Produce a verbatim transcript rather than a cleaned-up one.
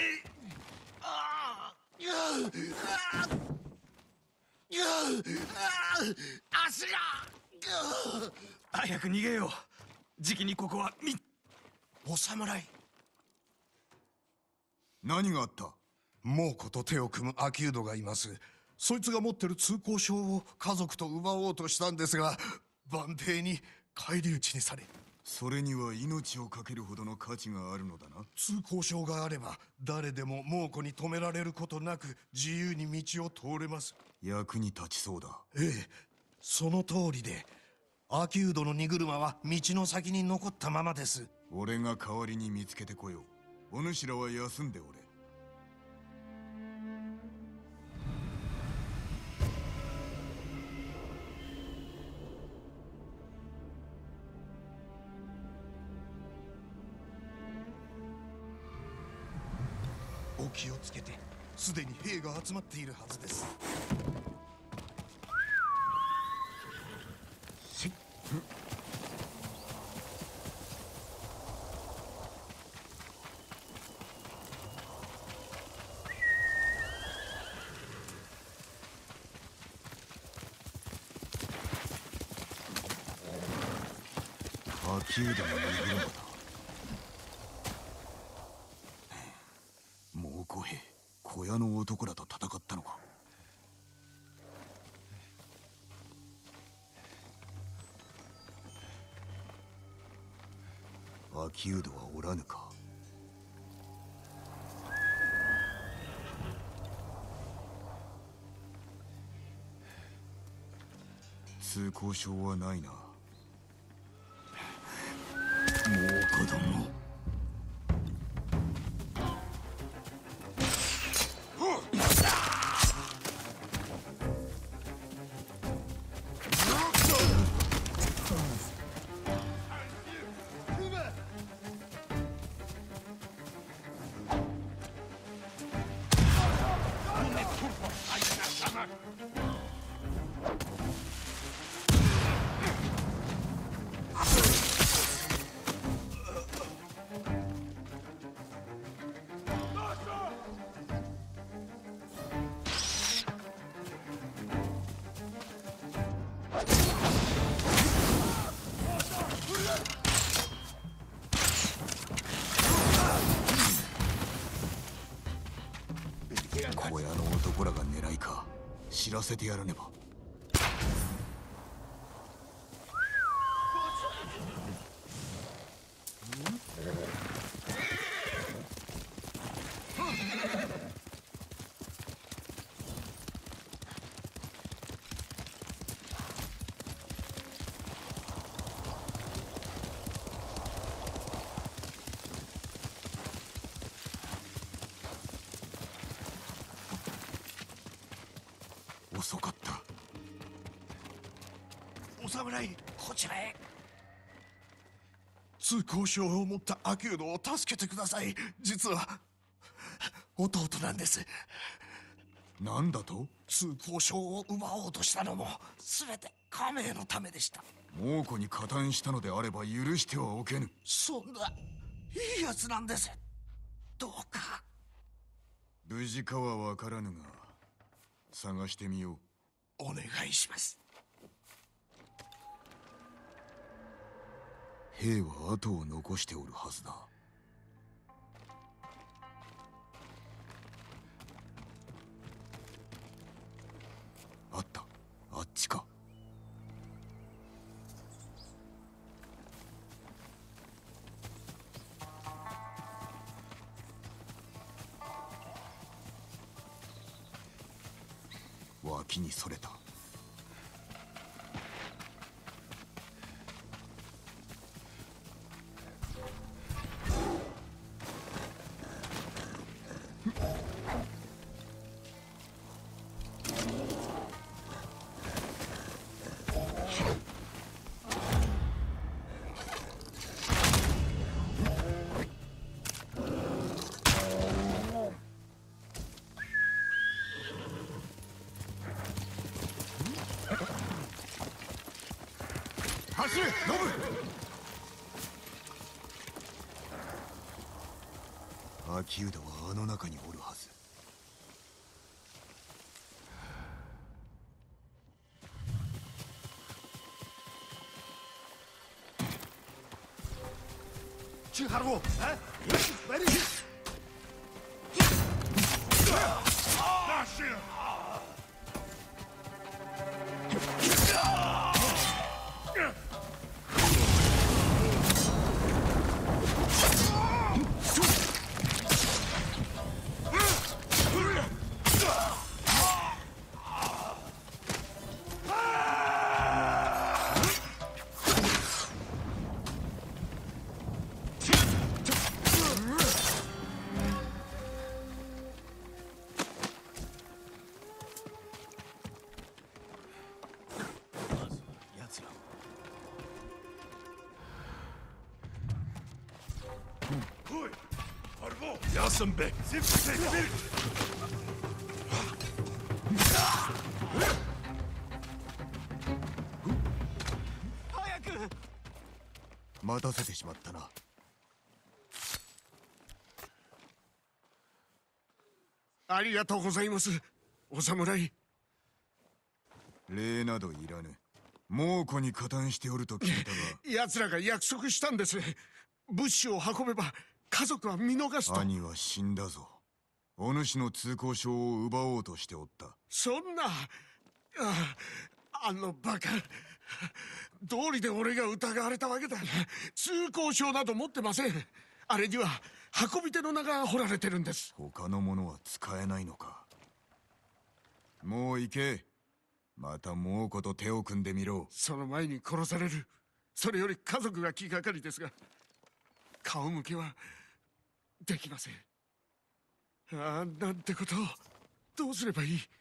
足が。早く逃げよう。じきにここはみお侍。 何があった？ 猛虎と手を組む秋人がいます。そいつが持ってる通行証を家族と奪おうとしたんですが、万兵に返り討ちにされ。 それには命を懸けるほどの価値があるのだな。 通行証があれば誰でも猛虎に止められることなく自由に道を通れます。 役に立ちそうだ。 ええ、その通りで、秋人の荷車は道の先に残ったままです。 俺が代わりに見つけてこよう。お主らは休んでおれ。 お気をつけて。すでに兵が集まっているはずです。 秋人の荷車だ。猛虎兵、小屋の男らと戦ったのか。秋人はおらぬか。通行証はないな。猛虎ども。小屋の男らが狙いか。知らせてやらねば。遅かった。 お侍、こちらへ。通行証を持った秋人を助けてください。実は弟なんです。 何だと？ 通行証を奪おうとしたのも全て家名のためでした。 猛虎に加担したのであれば許してはおけぬ。 そんないいやつなんです。どうか。 無事かは分からぬが探してみよう。 お願いします。 兵は後を残しておるはずだ。あった、あっちか。脇にそれた。走れ、ノブ。秋人はあの中におるはず。 去哈鲁，哎，来力！大师。 休んべ。早く。 待たせてしまったな。 ありがとうございます、お侍。 礼などいらぬ。猛虎に加担しておると聞いたが。 奴らが約束したんです。物資を運べば家族は見逃すと。 兄は死んだぞ。お主の通行証を奪おうとしておった。 そんな、ああのバカ。道理で俺が疑われたわけだ。通行証など持ってません。あれには運び手の名が彫られてるんです。 他のものは使えないのか。もう行け。また猛虎と手を組んでみろ。 その前に殺される。それより家族が気がかりですが、顔向けはできません。ああ、なんてことを。どうすればいい。